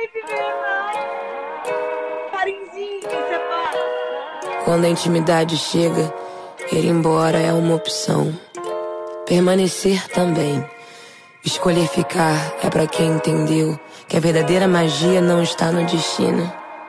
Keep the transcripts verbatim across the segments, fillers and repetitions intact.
Quando a intimidade chega, ir embora é uma opção. Permanecer também. Escolher ficar é pra quem entendeu que a verdadeira magia não está no destino.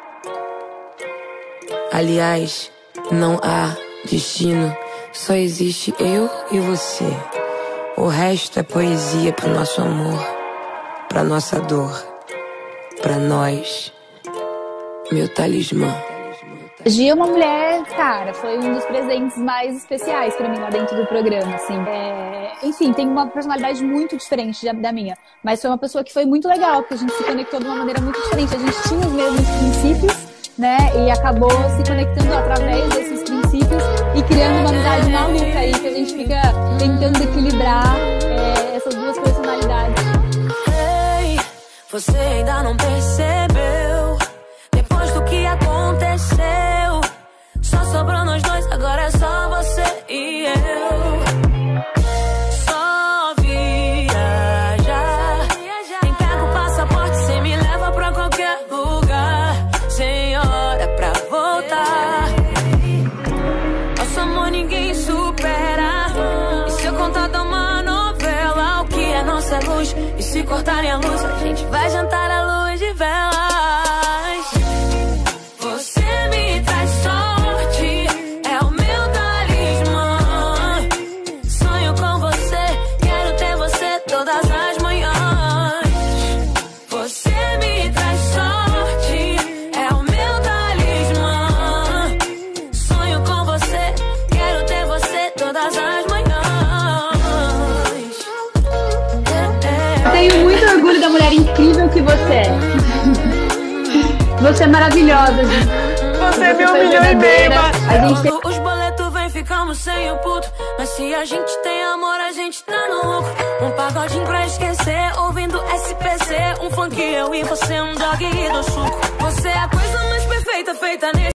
Aliás, não há destino, só existe eu e você. O resto é poesia pro nosso amor, pra nossa dor, pra nós, meu talismã. A Gi é uma mulher, cara, foi um dos presentes mais especiais pra mim lá dentro do programa, assim. É, enfim, tem uma personalidade muito diferente da, da minha, mas foi uma pessoa que foi muito legal, porque a gente se conectou de uma maneira muito diferente. A gente tinha os mesmos princípios, né, e acabou se conectando através desses princípios e criando uma amizade maluca aí, que a gente fica tentando equilibrar é, essas duas personalidades. Ei, você ainda não percebeu, depois do que aconteceu, só sobrou nós dois, agora é só você e eu. Só viajar, nem pega o passaporte, cê me leva pra qualquer lugar, sem hora pra voltar. Nosso amor ninguém supera, e se eu contar de uma novela, o que é nossa luz, e se cortarem a luz, a gente vai jantar à luz de velas. Tenho muito orgulho da mulher incrível que você é. Você é maravilhosa, gente. Você é meu milhão e meio. A gente tem... Os boletos vem, ficamos sem o puto, mas se a gente tem amor, a gente tá no lucro. Um pagodinho pra esquecer, ouvindo S P C, um funk eu e você, um dog do suco. Você é a coisa mais perfeita feita nesse